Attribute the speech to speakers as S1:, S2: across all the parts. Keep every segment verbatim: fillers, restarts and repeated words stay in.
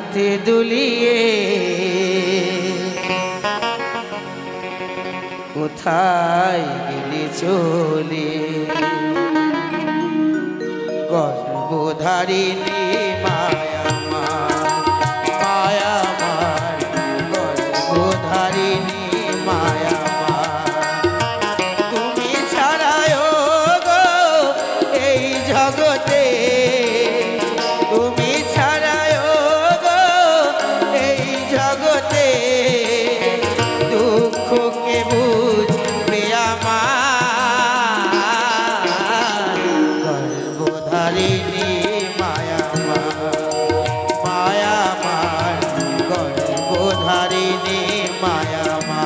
S1: হাতে দুলিয়ে কোথায় গেলে চলে গর্ভধারিণী মায়া মায়া মার গর্ভধারিণী মায়া তুমি ছাড়ায় গো এই জগতে তুমি ছাড়ায় গো এই জগতে দুঃখকে বুঝবে আমার গর্ভধারিণী মায়া মায়া মার গর্ভধারিণী মায়া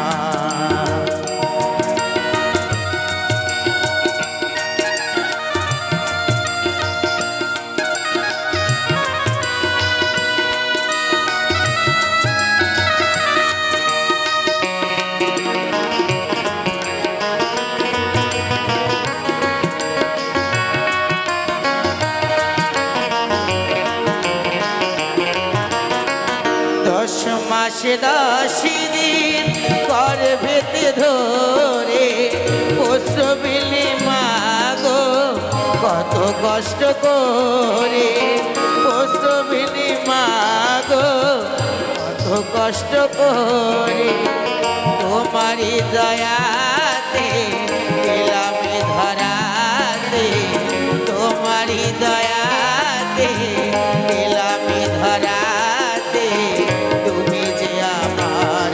S1: দশ মাসে দশ দিন গর্ভেতে ধরে প্রসবিলি মা গো কত কষ্ট করে প্রসবিলি মা গো কত কষ্ট করে তোমারি দয়াতে এলাম ধরাতে তোমারি দয়াতে এলাম ধরাতে তুমি যে আমার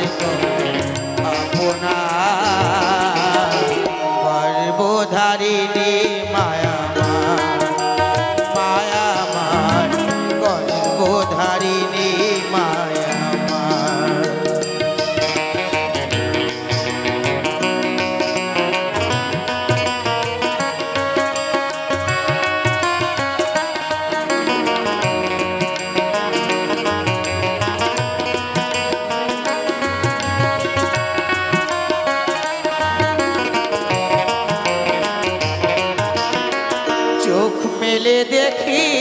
S1: আপনার গর্ভধারিণী মায়া মায়া মার গর্ভধারিণী মায়া চোখ মেলে দেখি